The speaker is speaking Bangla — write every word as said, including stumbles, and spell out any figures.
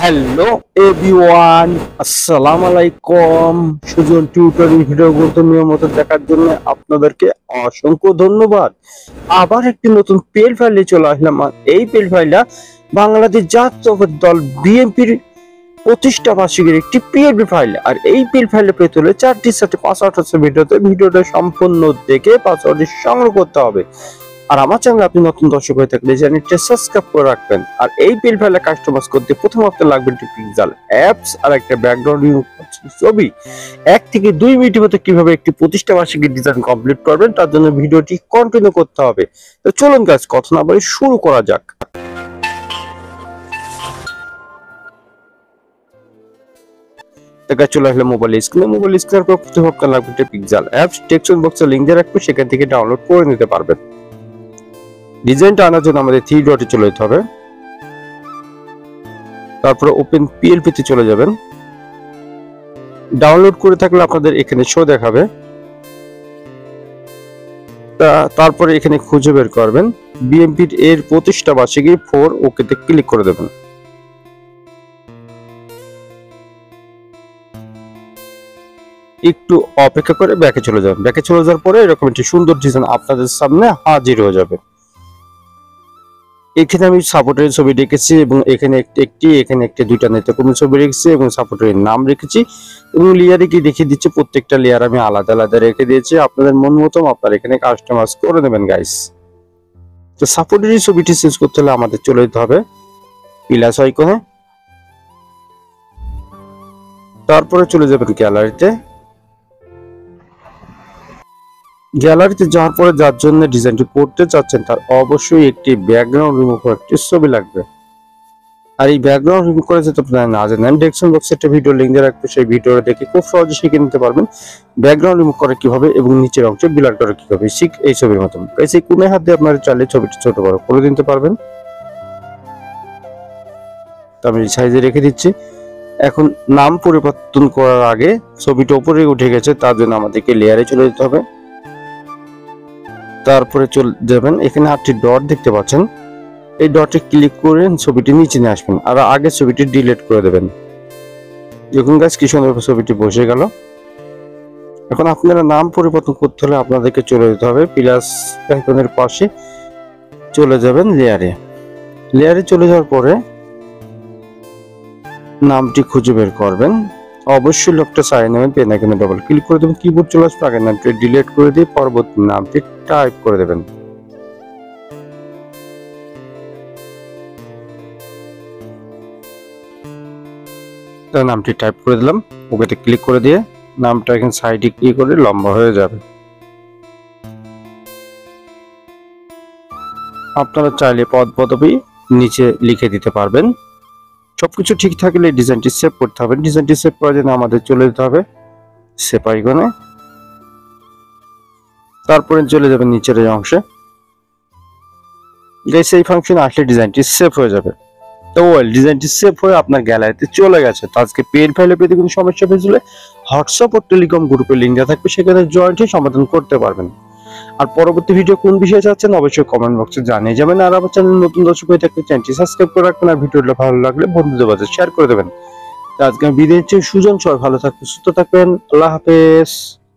হ্যালো এভরিওয়ান, আসসালামু আলাইকুম। সুজন টিউটোরিয়াল ভিডিওগুলো নিয়মিত দেখার জন্য আপনাদেরকে অসংখ্য ধন্যবাদ। আবার একটি নতুন পেল ফাইলে চলে আসলাম। এই পেল ফাইলটা বাংলাদেশ জাতীয়তাবাদী দল বিএনপির প্রতিষ্ঠা বার্ষিকীর একটি পিএলপি ফাইল। আর এই পিএল ফাইলে পেতে হলে চারটি সাথে পাসওয়ার্ড আছে ভিডিওতে। ভিডিওটা সম্পূর্ণ দেখে পাসওয়ার্ডটি সংগ্রহ করতে হবে। আর আমার চ্যানেলে আপনি নতুন দর্শক হয়ে থাকলে চ্যানেলটি সাবস্ক্রাইব করে রাখবেন। আর এই পিএল ফাইলে কাস্টমাইজ করতে প্রথম আপনার লাগবে একটি পিক্সেল অ্যাপস আর একটা ব্যাকগ্রাউন্ড ছবি। এক থেকে দুই মিনিটের মধ্যে কিভাবে একটি প্রতিষ্ঠা বার্ষিকী ডিজাইন কমপ্লিট করবেন তার জন্য ভিডিওটি কন্টিনিউ করতে হবে। তো চলুন গাইস, কথা না বলে শুরু করা যাক। চলে আসলে মোবাইল স্ক্রিনে। মোবাইল স্ক্রিনের পর প্রথম আপনার লাগবে একটা পিক্সেল অ্যাপস। টেক্সট বক্সে লিংক দিয়ে রাখবো, সেখান থেকে ডাউনলোড করে নিতে পারবেন। ডিজাইনটা আনার জন্য আমাদের থ্রি ডটে চলে যেতে হবে। তারপরে ওপেন পিএলপি তে চলে যাবেন। ডাউনলোড করে থাকলে আপনাদের এখানে শো দেখাবে। তারপরে এখানে খুঁজে বের করবেন বিএনপির এর প্রতিষ্ঠা বার্ষিকী ফোর, ওকেতে ক্লিক করে দেবেন। একটু অপেক্ষা করে ব্যাকে চলে যাবেন। ব্যাকে চলে যাওয়ার পরে এরকম একটি সুন্দর ডিজাইন আপনাদের সামনে হাজির হয়ে যাবে। এখানে আমি সাপোর্টের ছবি রেখেছি এবং এখানে একটি একটি এখানে একটি দুইটা নেতাকর্মীর ছবি রেখেছি এবং সাপোর্টের নাম রেখেছি এবং লেয়ারে কি দেখিয়ে দিচ্ছি। প্রত্যেকটা লেয়ার আমি আলাদা আলাদা রেখে দিয়েছি। আপনাদের মন মতো আপনারা এখানে কাস্টমাইজ করে নেবেন গাইস। তো সাপোর্টের ছবিটি চেঞ্জ করতে হলে আমাদের চলে যেতে হবে প্লাস আইকনে। তারপরে চলে যাবেন গ্যালারিতে। গ্যালারিতে যাওয়ার পরে যার জন্য ডিজাইনটি করতে চাচ্ছেন তার অবশ্যই একটি ব্যাকগ্রাউন্ড রিমুভ করার একটি ছবি লাগবে। আর এই ব্যাকগ্রাউন্ড রিমুভ করে যেতে আপনারা না জানেন, ডেসক্রিপশন বক্সে একটা ভিডিও লিংক দিয়ে রাখবো, সেই ভিডিওটা দেখে খুব সহজে শিখে নিতে পারবেন ব্যাকগ্রাউন্ড রিমুভ করে কিভাবে এবং নিচের অংশে ব্লার করে কিভাবে। ঠিক এই ছবির মতন এই কোণে হাত দিয়ে আপনারা চাইলে ছবিটি ছোট বড় করে দিতে পারবেন। তো আমি সাইজে রেখে দিচ্ছি। এখন নাম পরিবর্তন করার আগে ছবিটা উপরে উঠে গেছে, তার জন্য আমাদেরকে লেয়ারে চলে যেতে হবে। তারপরে চলে যাবেন, এখানে আটটি ডট দেখতে পাচ্ছেন, এই ডটে ক্লিক করে ছবিটি নিচে নিয়ে আসবেন আর আগে ছবিটি ডিলিট করে দেবেন। যখন গাছ কি সুন্দর ছবিটি বসে গেল। এখন আপনারা নাম পরিবর্তন করতে হলে আপনাদেরকে চলে যেতে হবে প্লাস আইকনের পাশে, চলে যাবেন লেয়ারে। লেয়ারে চলে যাওয়ার পরে নামটি খুঁজে বের করবেন। অবশ্যই লোকটা সাইন নেবেন, পেন আইকনে ডবল ক্লিক করে দেবেন, কিবোর্ড চলে আসবে, আগের নামটি ডিলিট করে দিয়ে পরবর্তী নামটি টাইপ করে দেবেন। নামটি টাইপ করে দিলাম, ওকেতে ক্লিক করে দিয়ে নামটা এখানে সাইডে ক্লিক করে লম্বা হয়ে যাবে। আপনারা চাইলে পদ পদবি নিচে লিখে দিতে পারবেন। সবকিছু ঠিক থাকলে ডিজাইনটি সেভ করতে হবে। ডিজাইনটি সেভ করার জন্য আমাদের চলে যেতে হবে সেভ আইকনে। তারপরে চলে যাবেন নিচের এই অংশে। গাইস এই ফাংশন আসলে ডিজাইনটি সেভ হয়ে যাবে। তো ওয়েল, ডিজাইনটি সেভ হয়ে আপনার গ্যালারিতে চলে গেছে। তো আজকে পেড ফাইলে পেতে কোনো সমস্যা পেয়েছিলে হোয়াটসঅ্যাপ ও টেলিকম গ্রুপে লিংক দেওয়া থাকবে, সেখানে জয়েন্ট হয়ে সমাধান করতে পারবেন। আর পরবর্তী ভিডিও কোন বিষয়ে চাচ্ছেন অবশ্যই কমেন্ট বক্সে জানিয়ে যাবেন। আর আমার চ্যানেল নতুন দর্শক হয়ে থাকলে চ্যানেলটি সাবস্ক্রাইব করে রাখবেন আর ভিডিওটা ভালো লাগলে বন্ধুদের মাঝে শেয়ার করে দেবেন। তো আজকে আমি বিদায় নিচ্ছি। সুজন, সবাই ভালো থাকবেন, সুস্থ থাকবেন। আল্লাহ হাফেজ।